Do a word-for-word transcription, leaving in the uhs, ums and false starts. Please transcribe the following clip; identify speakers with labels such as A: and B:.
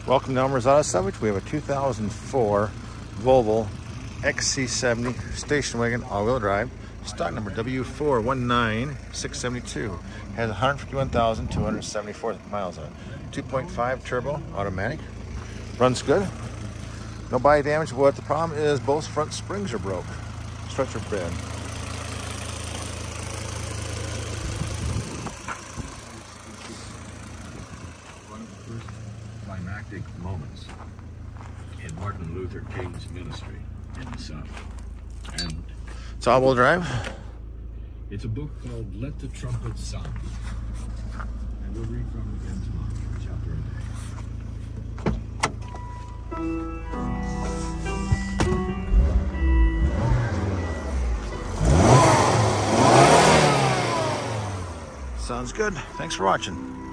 A: Welcome to Elmers Auto Salvage. We have a two thousand four Volvo X C seventy station wagon, all-wheel drive. Stock number W four one nine six seven two. Has one hundred fifty-one thousand two hundred seventy-four miles on it. two point five turbo, automatic. Runs good. No body damage. What the problem is, both front springs are broke. Struts are bad.
B: One of the first climactic moments in Martin Luther King's ministry in the South. And
A: It's all-wheel drive.
B: it's a book called Let the Trumpet Sound. And we'll read from it again tomorrow, chapter a day.
A: Sounds good. Thanks for watching.